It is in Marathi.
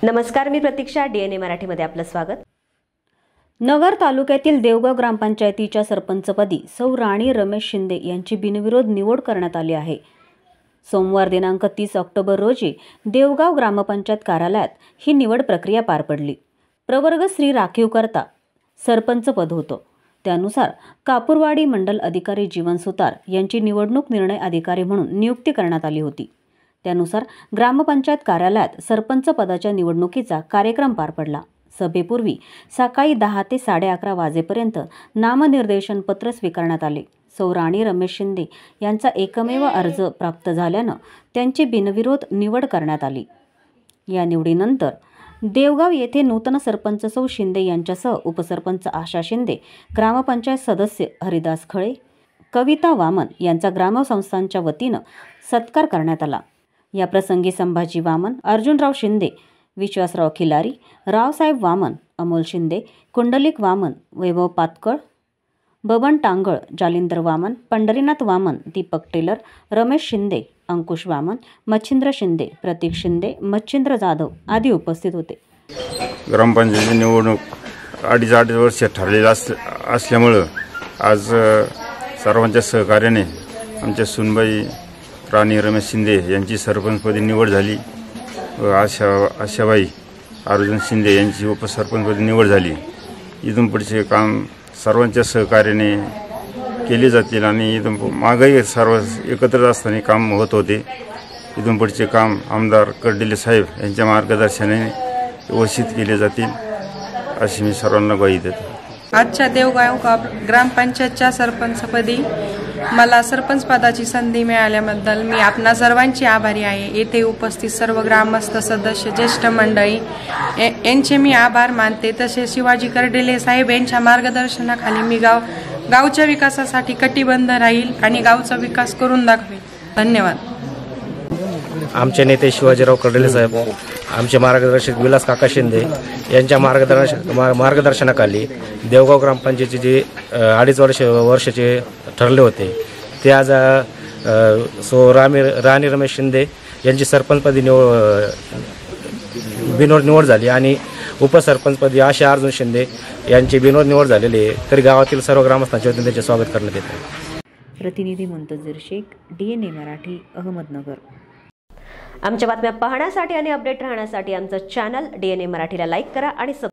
नमस्कार, मी प्रतीक्षा. DNA मराठीमध्ये आपलं स्वागत. नगर तालुक्यातील देवगाव ग्रामपंचायतीच्या सरपंचपदी सौ राणी रमेश शिंदे यांची बिनविरोध निवड करण्यात आली आहे. सोमवार दिनांक 30 ऑक्टोबर रोजी देवगाव ग्रामपंचायत कार्यालयात ही निवड प्रक्रिया पार पडली. प्रवर्ग श्री राखीवकर्ता सरपंच पद होतं. त्यानुसार कापूरवाडी मंडल अधिकारी जीवन सुतार यांची निवडणूक निर्णय अधिकारी म्हणून नियुक्ती करण्यात आली होती. त्यानुसार ग्रामपंचायत कार्यालयात सरपंच पदाच्या निवडणुकीचा कार्यक्रम पार पडला. सभेपूर्वी सकाळी 10 ते 11:30 वाजेपर्यंत नामनिर्देशन पत्र स्वीकारण्यात आले. सौ राणी रमेश शिंदे यांचा एकमेव अर्ज प्राप्त झाल्यानं त्यांची बिनविरोध निवड करण्यात आली. या निवडीनंतर देवगाव येथे नूतन सरपंच सौ शिंदे यांच्यासह उपसरपंच आशा शिंदे, ग्रामपंचायत सदस्य हरिदास खळे, कविता वामन यांचा ग्रामसंस्थांच्या वतीनं सत्कार करण्यात आला. या प्रसंगी संभाजी वामन, अर्जुनराव शिंदे, विश्वासराव खिलारी, रावसाहेब वामन, अमोल शिंदे, कुंडलिक वामन, वैभव पातकळ, बबन टांगळ, जालिंदर वामन, पंढरीनाथ वामन, दीपक टेलर, रमेश शिंदे, अंकुश वामन, मच्छिंद्र शिंदे, प्रतीक शिंदे, मच्छिंद्र जाधव आदी उपस्थित होते. ग्रामपंचायतीची निवडणूक अडीच वर्ष ठरलेली असल्यामुळं आज सर्वांच्या सहकार्याने आमच्या सुनबाई राणी रमेश शिंदे यांची सरपंचपदी निवड झाली व आशाबाई अर्जुन शिंदे यांची उपसरपंचपदी निवड झाली. इथून पुढचे काम सर्वांच्या सहकार्याने केले जातील आणि इथून मागही सर्व एकत्र असताना काम होत होते. इथून पुढचे काम आमदार कर्डिले साहेब यांच्या मार्गदर्शनाने व्यवस्थित केले जातील अशी मी सर्वांना ग्वाही देतो. आजच्या देवगाव ग्रामपंचायतच्या सरपंचपदी मला सरपंच पदाची संधी मिळाल्याबद्दल मी आपणा सर्वांची आभारी आहे. येथे उपस्थित सर्व ग्रामस्थ सदस्य, ज्येष्ठ मंडळी यांचे मी आभार मानते. तसेच शिवाजी कर्डिले साहेब यांच्या मार्गदर्शनाखाली मी गावच्या विकासासाठी कटिबद्ध राहील आणि गावचा विकास करून दाखवेल. धन्यवाद. आमचे नेते शिवाजीराव कर्डिले साहेब, आमचे मार्गदर्शक विलास काका शिंदे यांच्या मार्गदर्शनाखाली देवगाव ग्रामपंचायतीचे जे 2.5 वर्षाचे ठरले होते ते आज सौ राणी रमेश शिंदे यांची सरपंचपदी बिनविरोध निवड झाली आणि उपसरपंचपदी आशा अर्जुन शिंदे यांची बिनविरोध निवड झालेली आहे. तरी गावातील सर्व ग्रामस्थांच्या वतीने त्यांचे स्वागत करण्यात येते. प्रतिनिधी मुंतजीर शेख, DNA मराठी, अहमदनगर. आमच्या बातम्या पाहण्यासाठी आणि अपडेट राहण्यासाठी आमचं चॅनल DNA मराठीला लाईक करा आणि